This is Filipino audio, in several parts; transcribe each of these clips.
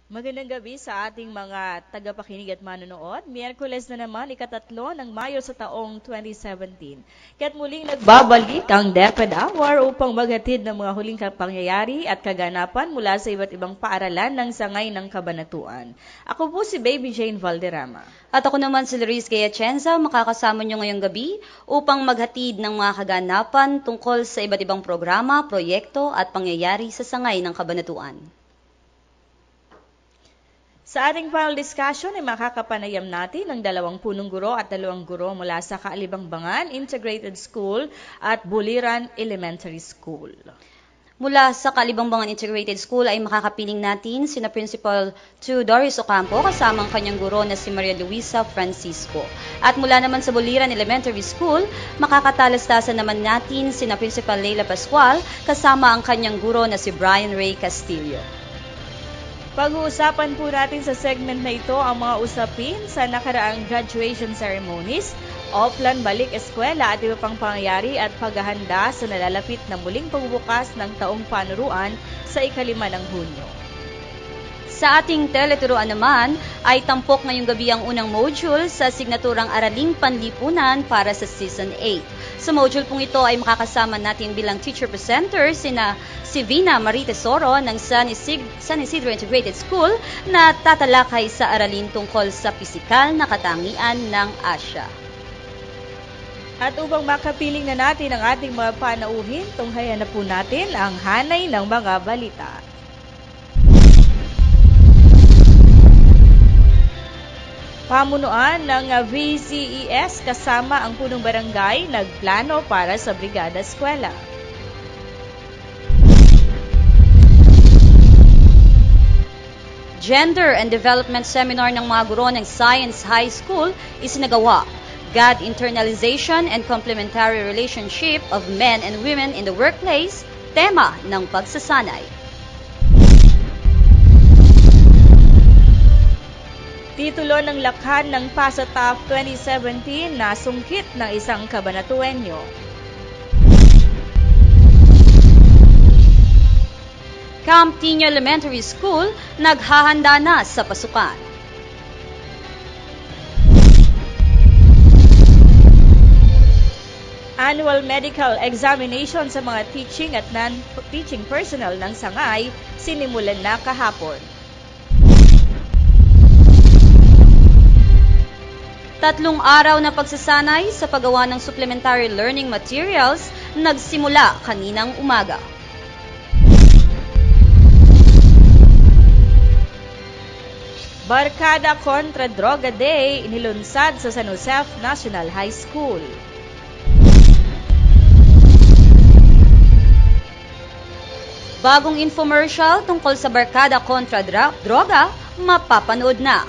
Magandang gabi sa ating mga tagapakinig at manonood. Miyerkules na naman, ika-3 ng Mayo sa taong 2017. Kaya't muling nagbabalik ang DepED Hour upang maghatid ng mga huling pangyayari at kaganapan mula sa iba't ibang paaralan ng sangay ng Cabanatuan. Ako po si Baby Jane Valderrama. At ako naman si Luis Gayachenza, makakasama nyo ngayong gabi upang maghatid ng mga kaganapan tungkol sa iba't ibang programa, proyekto at pangyayari sa sangay ng Cabanatuan. Sa ating panel discussion ay makakapanayam natin ng 2 punong guro at 2 guro mula sa Kaalibangbangan Integrated School at Buliran Elementary School. Mula sa Kaalibangbangan Integrated School ay makakapiling natin sina Principal 2 Doris Ocampo kasama ang kanyang guro na si Maria Luisa Francisco. At mula naman sa Buliran Elementary School, makakatalastasan naman natin sina Principal Leila Pascual kasama ang kanyang guro na si Brian Ray Castillo. Pag-uusapan po natin sa segment na ito ang mga usapin sa nakaraang graduation ceremonies, offline balik eskwela at iba pang pangyayari at paghahanda sa nalalapit na muling pagbubukas ng taong panuruan sa ika-5 ng Hunyo. Sa ating teleturuan naman ay tampok ngayong gabi ang unang module sa signaturang Araling Panlipunan para sa Season 8. Sa module pong ito ay makakasama natin bilang teacher presenter si Vina Marie Tesoro ng San Isidro Integrated School na tatalakay sa aralin tungkol sa pisikal na katangian ng Asya. At upang makapiling na natin ang ating mga panauhin, tunghayan na po natin ang hanay ng mga balita. Pamunuan ng VCES kasama ang punong barangay nagplano para sa Brigada Eskwela. Gender and Development Seminar ng mga guro ng Science High School isinagawa. God Internalization and Complementary Relationship of Men and Women in the Workplace, tema ng pagsasanay. Titulo ng lakhan ng PASA Top 2017 na sungkit ng isang Cabanatuenyo. Camp Tino Elementary School naghahanda na sa pasukan. Annual medical examination sa mga teaching at non-teaching personnel ng sangay sinimulan na kahapon. 3 araw na pagsasanay sa paggawa ng supplementary learning materials nagsimula kaninang umaga. Barkada kontra Droga Day inilunsad sa San Jose National High School. Bagong infomercial tungkol sa Barkada kontra droga, mapapanood na.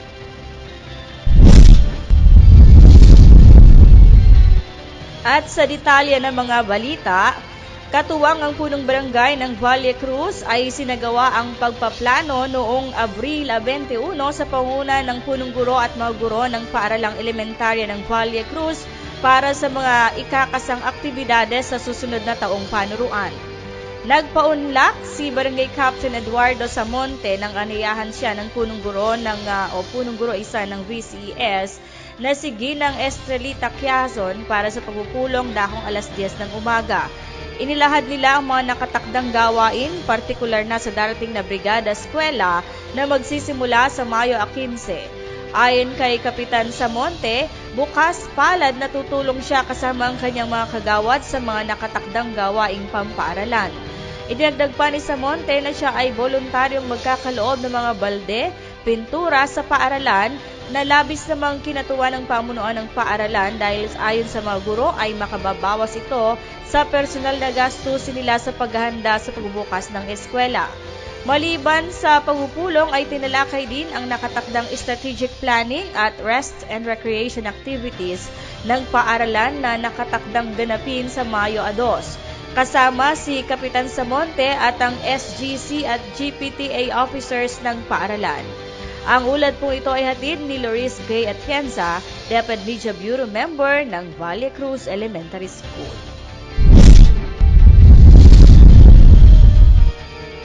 At sa detalye ng mga balita, katuwang ang punong barangay ng Valle Cruz ay sinagawa ang pagpaplano noong Abril 21 sa panguna ng punong guro at mga guro ng paaralang elementarya ng Valle Cruz para sa mga ikakasang aktibidades sa susunod na taong panuruan. Nagpaunlak si Barangay Captain Eduardo Samonte nang aniyahan siya ng punong guro punong guro isa ng VCES na si Ginang Estrelita Quiazon para sa pagpupulong dakong alas 10 ng umaga. Inilahad nila ang mga nakatakdang gawain, partikular na sa darating na Brigada Eskwela na magsisimula sa Mayo 15. Ayon kay Kapitan Samonte, bukas palad na tutulong siya kasama ang kanyang mga kagawad sa mga nakatakdang gawaing pampaaralan. Idinagdag pa ni Samonte na siya ay voluntaryong magkakaloob ng mga balde, pintura sa paaralan na labis namang kinatuwa ng pamunuan ng paaralan dahil ayon sa mga guro ay makababawas ito sa personal na gastusin nila sa paghahanda sa pagbubukas ng eskwela. Maliban sa pagpupulong ay tinalakay din ang nakatakdang strategic planning at rest and recreation activities ng paaralan na nakatakdang ganapin sa Mayo 2. Kasama si Kapitan Samonte at ang SGC at GPTA officers ng paaralan. Ang ulat po ito ay hatid ni Luis Gayachenza, DepED Media Bureau member ng Valle Cruz Elementary School.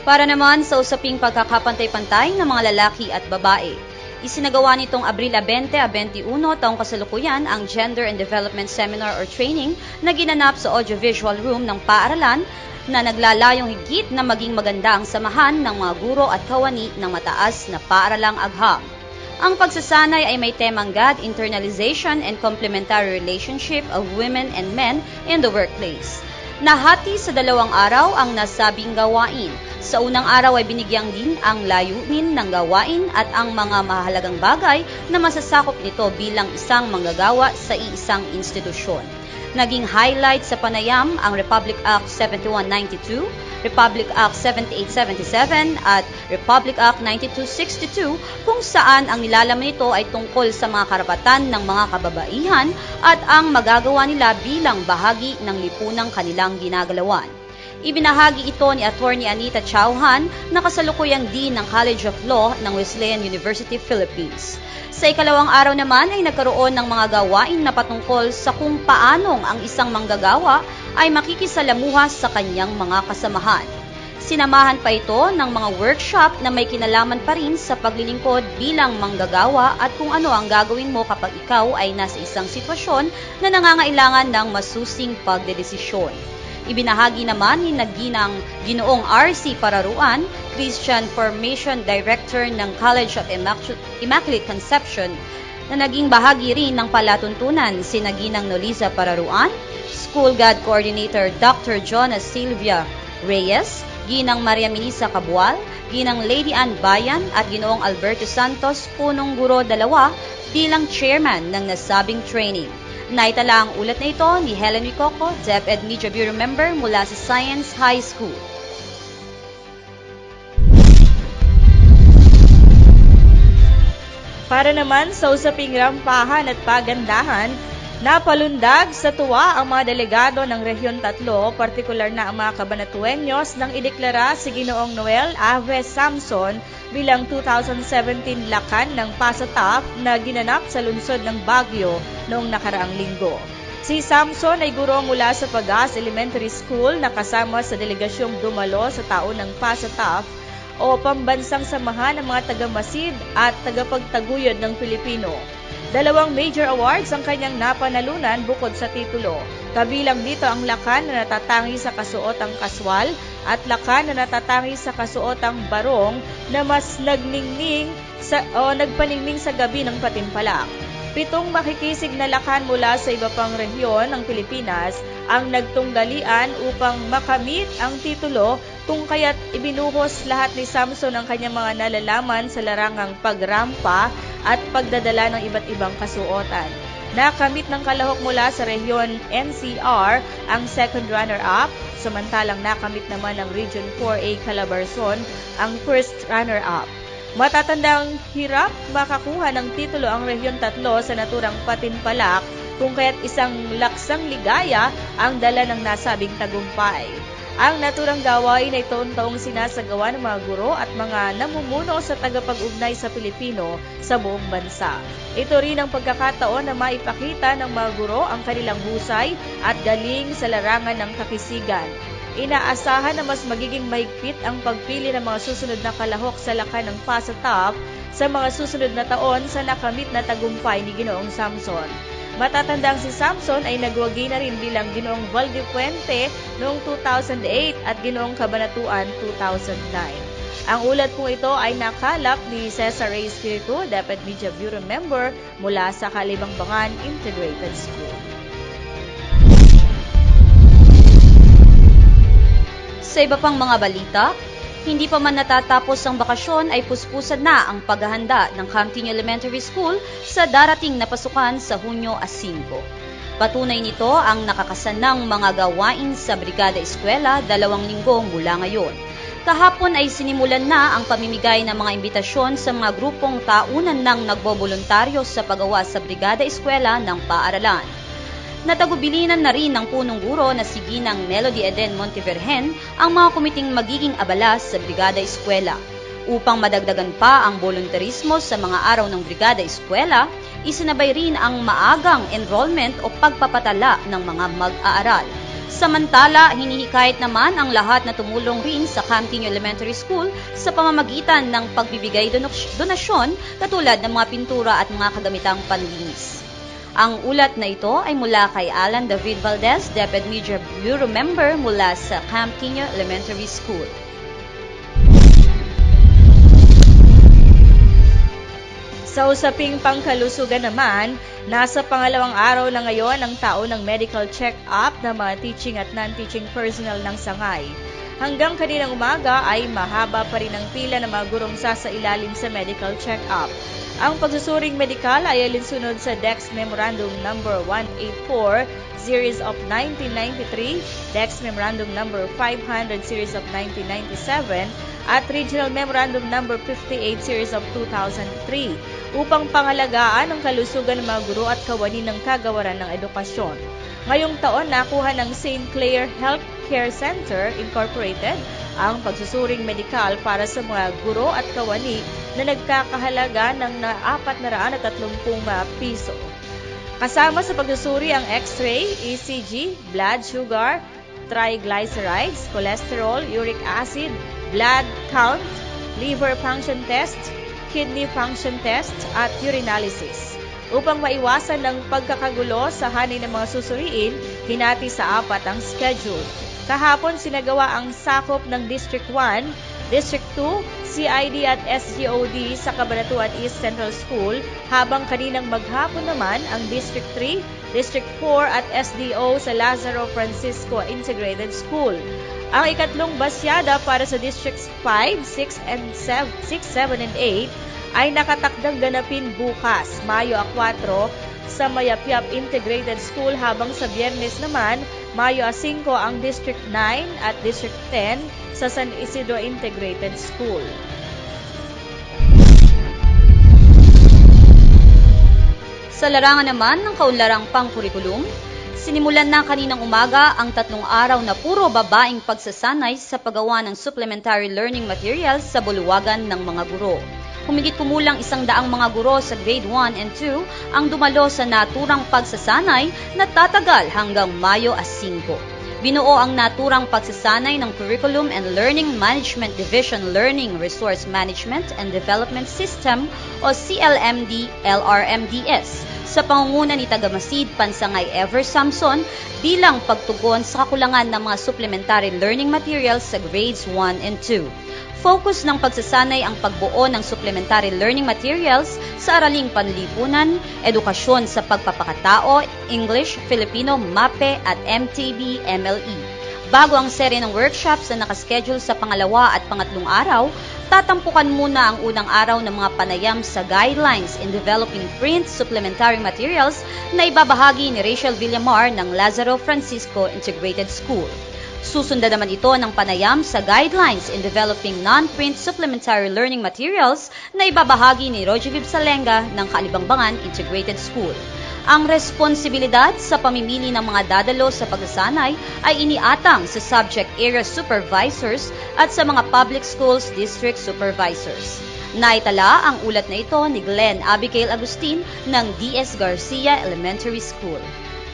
Para naman sa usaping pagkakapantay-pantay ng mga lalaki at babae. Isinagawa nitong Abril 20 a 21 taong kasalukuyan ang Gender and Development Seminar or Training na ginanap sa Audiovisual Room ng paaralan na naglalayong higit na maging maganda ang samahan ng mga guro at kawani ng mataas na paaralang agham. Ang pagsasanay ay may temang God, Internalization and Complementary Relationship of Women and Men in the Workplace. Nahati sa 2 araw ang nasabing gawain. Sa unang araw ay binigyang din ang layunin ng gawain at ang mga mahalagang bagay na masasakop nito bilang isang manggagawa sa iisang institusyon. Naging highlight sa panayam ang Republic Act 7192, Republic Act 7877 at Republic Act 9262 kung saan ang nilalaman nito ay tungkol sa mga karapatan ng mga kababaihan at ang magagawa nila bilang bahagi ng lipunang kanilang ginagalawan. Ibinahagi ito ni Attorney Anita Chauhan na kasalukuyang Dean ng College of Law ng Wesleyan University, Philippines. Sa ikalawang araw naman ay nagkaroon ng mga gawain na patungkol sa kung paanong ang isang manggagawa ay makikisalamuha sa kanyang mga kasamahan. Sinamahan pa ito ng mga workshop na may kinalaman pa rin sa paglilingkod bilang manggagawa at kung ano ang gagawin mo kapag ikaw ay nasa isang sitwasyon na nangangailangan ng masusing pagdedesisyon. Ibinahagi naman ni Naginang Ginoong R.C. Pararuan, Christian Formation Director ng College of Immaculate Conception, na naging bahagi rin ng palatuntunan si Naginang Noliza Pararuan, School God Coordinator Dr. Jonas Silvia Reyes, Ginang Maria Minisa Cabual, Ginang Lady Ann Bayan at Ginoong Alberto Santos, punong guro 2 bilang chairman ng nasabing training. Naitala ang ulat na ito ni Helen Ricoco, DepEd Media Bureau member mula sa Science High School. Para naman sa usaping rampahan at pagandahan, napalundag sa tuwa ang mga delegado ng Rehiyon 3, partikular na ang mga Cabanatueños nang ideklara si Ginoong Noel Aves Samson bilang 2017 lakan ng PASATAF na ginanap sa lungsod ng Baguio noong nakaraang linggo. Si Samson ay guro mula sa Pagas Elementary School na kasama sa delegasyong dumalo sa taon ng PASATAF o pambansang samahan ng mga taga-masid at tagapagtaguyod ng Pilipino. 2 major awards ang kanyang napanalunan bukod sa titulo. Kabilang dito ang lakan na natatangi sa kasuotang kaswal at lakan na natatangi sa kasuotang barong na mas nagpaningning sa gabi ng patimpalak. 7 makikisig na lakan mula sa iba pang rehiyon ng Pilipinas ang nagtunggalian upang makamit ang titulo, kung kaya't ibinuhos lahat ni Samson ang kanyang mga nalalaman sa larangang pagrampa at pagdadala ng iba't ibang kasuotan. Nakamit ng kalahok mula sa rehiyon NCR ang second runner-up, samantalang nakamit naman ng Region 4A Calabarzon ang first runner-up. Matatandang hirap makakuha ng titulo ang Rehiyon 3 sa naturang patimpalak, kung kaya't isang laksang ligaya ang dala ng nasabing tagumpay. Ang naturang gawain ay taon-taong sinasagawa ng mga guro at mga namumuno sa tagapag-ugnay sa Pilipino sa buong bansa. Ito rin ang pagkakataon na maipakita ng mga guro ang kanilang husay at galing sa larangan ng kakisigan. Inaasahan na mas magiging mahigpit ang pagpili ng mga susunod na kalahok sa lakan ng PASATAF sa mga susunod na taon sa nakamit na tagumpay ni Ginoong Samson. Matatandang si Samson ay nagwagi na rin bilang Ginoong Valdepuente noong 2008 at Ginoong Cabanatuan 2009. Ang ulat po ito ay nakalap ni Cesar Ray Espiritu, DepEd Media Bureau member mula sa Kalibangbangan Integrated School. Sa iba pang mga balita, hindi pa man natatapos ang bakasyon ay puspusan na ang paghahanda ng Camtin Elementary School sa darating na pasukan sa Hunyo 5. Patunay nito ang nakakasanang mga gawain sa Brigada Eskwela 2 linggo mula ngayon. Kahapon ay sinimulan na ang pamimigay ng mga imbitasyon sa mga grupong taunan ng nagboboluntaryo sa paggawa sa Brigada Eskwela ng paaralan. Natagubilinan na rin ng punong guro na si Ginang Melody Eden Montevergen ang mga komiting magiging abala sa Brigada Eskwela. Upang madagdagan pa ang volunteerismo sa mga araw ng Brigada Eskwela, isinabay rin ang maagang enrollment o pagpapatala ng mga mag-aaral. Samantala, hinihikayat naman ang lahat na tumulong rin sa Camtino Elementary School sa pamamagitan ng pagbibigay donasyon katulad ng mga pintura at mga kagamitang panlinis. Ang ulat na ito ay mula kay Alan David Valdez, DepED Media Bureau Member mula sa Camtino Elementary School. Sa usaping pangkalusugan naman, nasa pangalawang araw na ngayon ang taon ng medical check-up ng mga teaching at non-teaching personnel ng Sangay. Hanggang kaninang umaga ay mahaba pa rin ang pila ng mga gurong sasailalim sa medical check-up. Ang pagsusuring medikal ay alinsunod sa DEX Memorandum No. 184, Series of 1993, DEX Memorandum No. 500, Series of 1997, at Regional Memorandum No. 58, Series of 2003, upang pangalagaan ang kalusugan ng mga guro at kawani ng kagawaran ng edukasyon. Ngayong taon, nakuha ng St. Clair Healthcare Center Incorporated ang pagsusuring medikal para sa mga guro at kawani na nagkakahalaga ng 430 piso. Kasama sa pagsusuri ang X-ray, ECG, blood sugar, triglycerides, cholesterol, uric acid, blood count, liver function test, kidney function test, at urinalysis. Upang maiwasan ng pagkakagulo sa hanay ng mga susuriin, hinati sa 4 ang schedule. Kahapon sinagawa ang sakop ng District 1, District 2, CID at SGOD sa Cabanatuan East Central School, habang kaninang maghapon naman ang District 3, District 4 at SDO sa Lazaro Francisco Integrated School. Ang ikatlong basyada para sa Districts 5, 6, 7, and 8 ay nakatakdang ganapin bukas, Mayo 4, sa Mayapyap Integrated School, habang sa Biyernes naman, Mayo 5 ang District 9 at District 10 sa San Isidro Integrated School. Sa larangan naman ng kaunlarang pang-kurikulum, sinimulan na kaninang umaga ang 3 araw na puro babaeng pagsasanay sa paggawa ng supplementary learning materials sa bulwagan ng mga guro. Humigit kumulang 100 mga guro sa grade 1 and 2 ang dumalo sa naturang pagsasanay na tatagal hanggang Mayo 5. Binuo ang naturang pagsasanay ng Curriculum and Learning Management Division Learning Resource Management and Development System o CLMD-LRMDS sa pangunguna ni Tagamasid Pansangay Ever Samson bilang pagtugon sa kakulangan ng mga supplementary learning materials sa grades 1 and 2. Focus ng pagsasanay ang pagbuo ng supplementary learning materials sa araling panlipunan, edukasyon sa pagpapakatao, English, Filipino, MAPE at MTB, MLE. Bago ang serye ng workshops na nakaschedule sa pangalawa at pangatlong araw, tatampukan muna ang unang araw ng mga panayam sa guidelines in developing print supplementary materials na ibabahagi ni Rachel Villamar ng Lazaro Francisco Integrated School. Susundan naman ito ng panayam sa guidelines in developing non-print supplementary learning materials na ibabahagi ni Rogeviv Salenga ng Kalibangbangan Integrated School. Ang responsibilidad sa pamimili ng mga dadalo sa pagsasanay ay iniatang sa subject area supervisors at sa mga public schools district supervisors. Naitala ang ulat na ito ni Glenn Abigail Agustin ng DS Garcia Elementary School.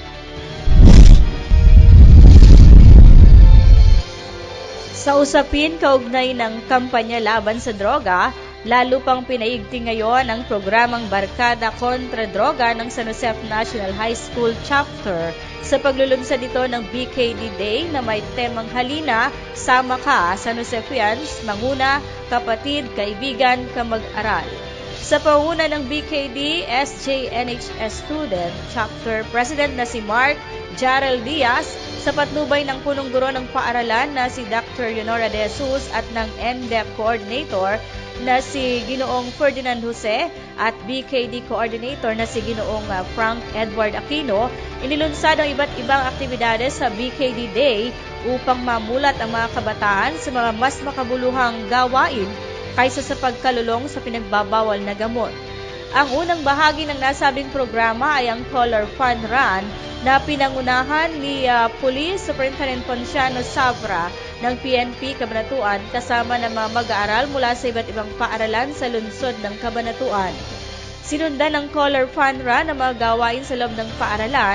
Sa usapin kaugnay ng kampanya laban sa droga, lalo pang pinaigting ngayon ang programang Barkada kontra Droga ng San Jose National High School Chapter sa paglulunsad nito ng BKD Day na may temang halina, sama ka, San Josefians, manguna, kapatid, kaibigan, kamag-aral. Sa panguna ng BKD SJNHS Student Chapter President na si Mark Jarrell Diaz, sa patnubay ng punong guro ng paaralan na si Dr. Leonora De Jesus at ng NDEP Coordinator na si Ginoong Ferdinand Jose at BKD Coordinator na si Ginoong Frank Edward Aquino, inilunsad ang iba't ibang aktibidades sa BKD Day upang mamulat ang mga kabataan sa mga mas makabuluhang gawain kaysa sa pagkalulong sa pinagbabawal na gamot. Ang unang bahagi ng nasabing programa ay ang Color Fun Run na pinangunahan ni Police Superintendent Ponciano Sabra ng PNP Cabanatuan kasama ng mga mag-aaral mula sa iba't ibang paaralan sa lungsod ng Cabanatuan. Sinundan ng Color Fun Run ang mga gawain sa loob ng paaralan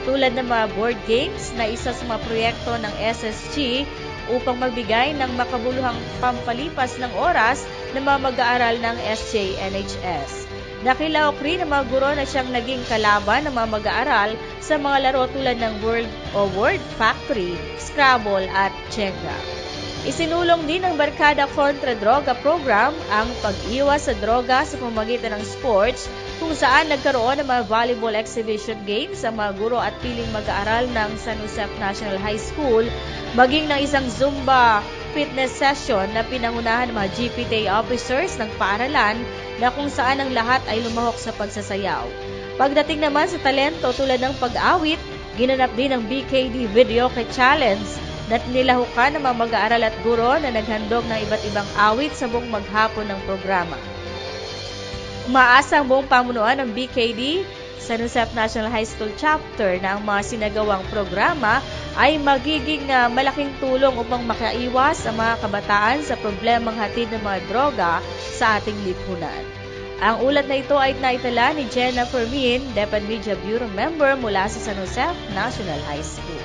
tulad ng mga board games na isa sa mga proyekto ng SSG upang magbigay ng makabuluhang pampalipas ng oras ng mga mag-aaral ng SJNHS. Nakilahok rin ng mga guro na siyang naging kalaban ng mga mag-aaral sa mga laro tulad ng Word Factory, Scrabble at Jenga. Isinulong din ng Barkada Kontra Droga Program ang pag-iwas sa droga sa pamamagitan ng sports kung saan nagkaroon ng mga volleyball exhibition games ang mga guro at piling mag-aaral ng San Jose National High School, maging ng isang Zumba fitness session na pinangunahan ng mga GPTA officers ng paaralan na kung saan ang lahat ay lumahok sa pagsasayaw. Pagdating naman sa talento tulad ng pag-awit, ginanap din ang BKD Videoke Challenge na nilahukan ng mga mag-aaral at guro na naghandog ng iba't ibang awit sa buong maghapon ng programa. Umaasa ang buong pamunuan ng BKD San Jose National High School Chapter na ang mga sinagawang programa ay magiging malaking tulong upang makaiwas ang mga kabataan sa problemang hatid ng mga droga sa ating lipunan. Ang ulat na ito ay naitala ni Jennifer Min, DepED Media Bureau member mula sa San Jose National High School.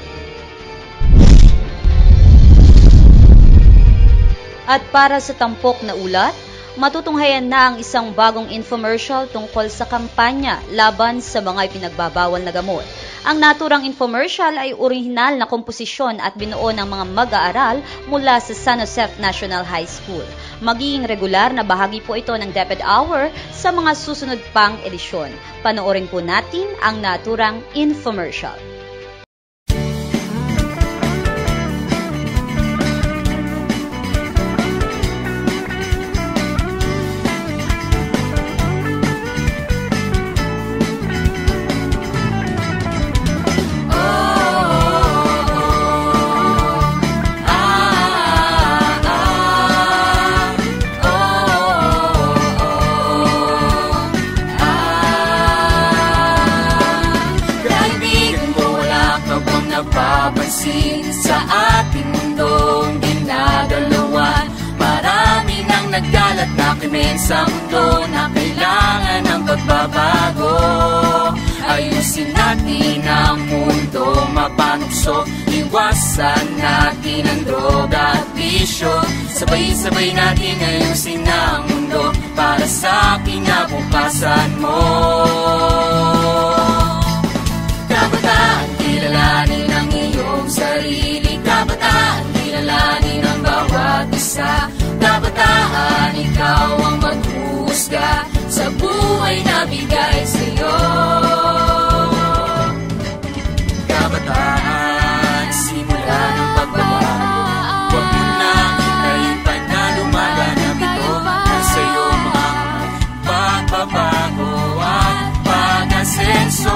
At para sa tampok na ulat, matutunghayan na ang isang bagong infomercial tungkol sa kampanya laban sa mga ipinagbabawal na gamot. Ang naturang infomercial ay orihinal na komposisyon at binuo ng mga mag-aaral mula sa San Jose National High School. Magiging regular na bahagi po ito ng DepED Hour sa mga susunod pang edisyon. Panoorin po natin ang naturang infomercial. Sa ating mundong ginagalawan, marami nang nagdalat na krimen sa mundo na kailangan ng pagbabago. Ayusin natin ang mundo mapanukso, iwasan natin ang droga at bisyo. Sabay-sabay natin ayusin ang mundo para sa kinabukasan mo. Kabataan, kilalanin ang iyong sarili. Kabataan, kilalanin ang bawat isa. Kabataan, ikaw ang maghuhusga sa buhay na bigay sa'yo. Kabataan, simula ng pagbabago. Huwag mo nang hintayin pa na lumaganap ito. Sa'yo mga pagbabago at pag-asenso.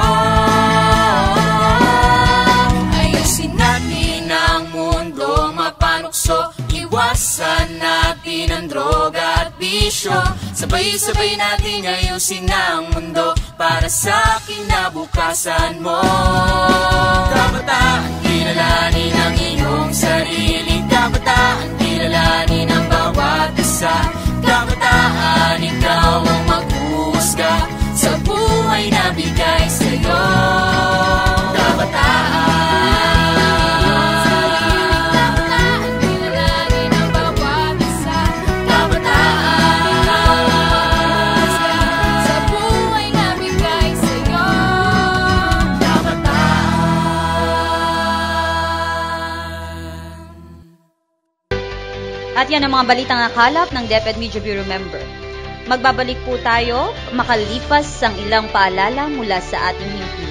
Iwasan natin ang droga at bisyo. Sabay-sabay natin ayusin ang mundo para sa kinabukasan mo. Kabataan, kilalanin ang iyong sarili. Kabataan, kilalanin ang bawat isa. Kabataan, ikaw ang maghuhusga sa buhay na bigay sa'yo. Kabataan, at yan ang mga balitang nakalap ng DepED Media Bureau member. Magbabalik po tayo makalipas ang ilang paalala mula sa ating himpilan.